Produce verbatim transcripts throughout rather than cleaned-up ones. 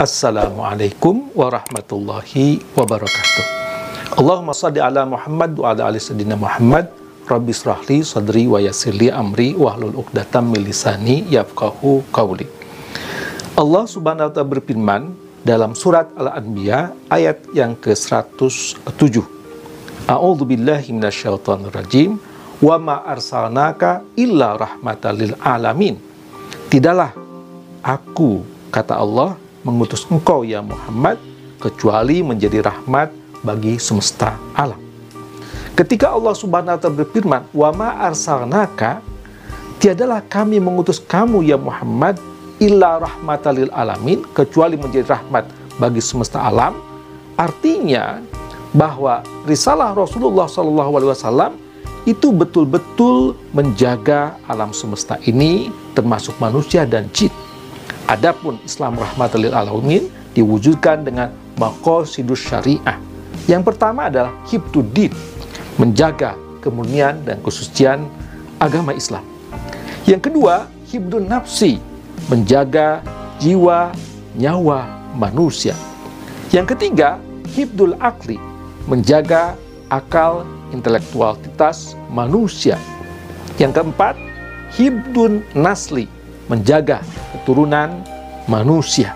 Assalamualaikum warahmatullahi wabarakatuh. Allahumma salli ala Muhammad wa ala ali sayyidina Muhammad. Rabbi shrahli sadri wa yassirli amri wahlul uqdatam min lisani yafqahu qawli. Allah Subhanahu wa ta'ala berfirman dalam surat Al-Anbiya ayat yang ke seratus tujuh. A'udzu billahi minasyaitonir rajim. Wa ma arsalnaka illa rahmatan lil alamin. Tidaklah aku, kata Allah, mengutus engkau ya Muhammad kecuali menjadi rahmat bagi semesta alam. Ketika Allah Subhanahu wa ta'ala berfirman, "Wa ma arsalnaka," tiadalah kami mengutus kamu ya Muhammad illa rahmatan lil alamin, kecuali menjadi rahmat bagi semesta alam. Artinya bahwa risalah Rasulullah shallallahu alaihi wasallam itu betul-betul menjaga alam semesta ini, termasuk manusia dan jin. Adapun Islam rahmatan lil alamin diwujudkan dengan maqasidus syariah. Yang pertama adalah hifdzuddin, menjaga kemurnian dan kesucian agama Islam. Yang kedua, hifdzun nafsi, menjaga jiwa, nyawa manusia. Yang ketiga, hifdzul akli, menjaga akal, intelektualitas manusia. Yang keempat, hifdzun nasli, menjaga keturunan manusia.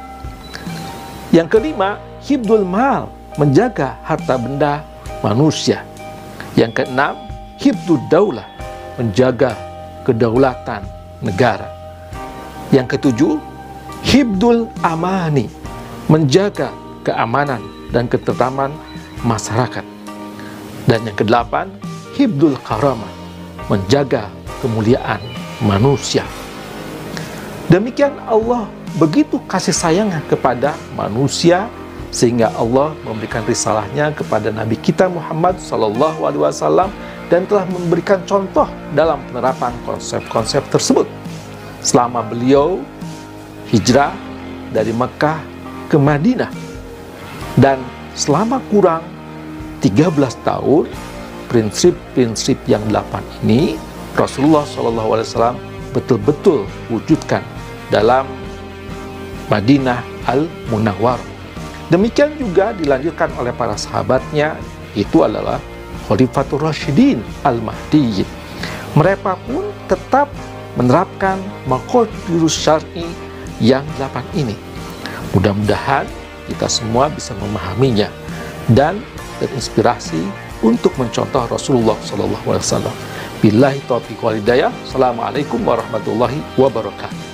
Yang kelima, hifdzul mal, menjaga harta benda manusia. Yang keenam, hifdzud daulah, menjaga kedaulatan negara. Yang ketujuh, hifdzul amani, menjaga keamanan dan ketentraman masyarakat. Dan yang kedelapan, hifdzul karamah, menjaga kemuliaan manusia. Demikian Allah begitu kasih sayangnya kepada manusia, sehingga Allah memberikan risalahnya kepada Nabi kita Muhammad Sallallahu Alaihi Wasallam dan telah memberikan contoh dalam penerapan konsep-konsep tersebut selama beliau hijrah dari Mekah ke Madinah. Dan selama kurang tiga belas tahun, prinsip-prinsip yang delapan ini Rasulullah Sallallahu Alaihi Wasallam betul-betul wujudkan dalam Madinah Al-Munawwarah. Demikian juga dilanjutkan oleh para sahabatnya, itu adalah Khalifatur Rasyidin Al-Mahdiyyin. Mereka pun tetap menerapkan maqasidus syar'i yang delapan ini. Mudah-mudahan kita semua bisa memahaminya dan terinspirasi untuk mencontoh Rasulullah shallallahu alaihi wasallam. Billahi taufiq wal hidayah. Assalamualaikum warahmatullahi wabarakatuh.